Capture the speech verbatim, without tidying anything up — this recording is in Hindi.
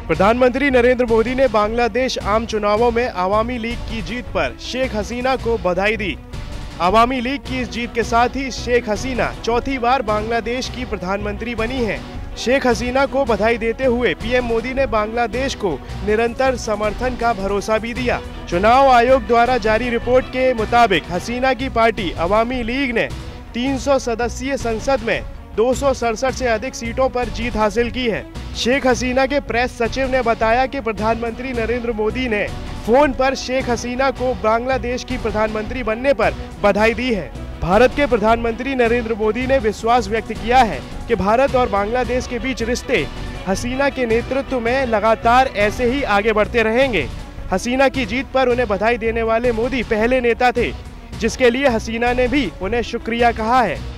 प्रधानमंत्री नरेंद्र मोदी ने बांग्लादेश आम चुनावों में अवामी लीग की जीत पर शेख हसीना को बधाई दी। अवामी लीग की इस जीत के साथ ही शेख हसीना चौथी बार बांग्लादेश की प्रधानमंत्री बनी हैं। शेख हसीना को बधाई देते हुए पीएम मोदी ने बांग्लादेश को निरंतर समर्थन का भरोसा भी दिया। चुनाव आयोग द्वारा जारी रिपोर्ट के मुताबिक हसीना की पार्टी अवामी लीग ने तीन सौ सदस्यीय संसद में दो सौ सड़सठ से अधिक सीटों पर जीत हासिल की है। शेख हसीना के प्रेस सचिव ने बताया कि प्रधानमंत्री नरेंद्र मोदी ने फोन पर शेख हसीना को बांग्लादेश की प्रधानमंत्री बनने पर बधाई दी है। भारत के प्रधानमंत्री नरेंद्र मोदी ने विश्वास व्यक्त किया है कि भारत और बांग्लादेश के बीच रिश्ते हसीना के नेतृत्व में लगातार ऐसे ही आगे बढ़ते रहेंगे। हसीना की जीत पर उन्हें बधाई देने वाले मोदी पहले नेता थे जिसके लिए हसीना ने भी उन्हें शुक्रिया कहा है।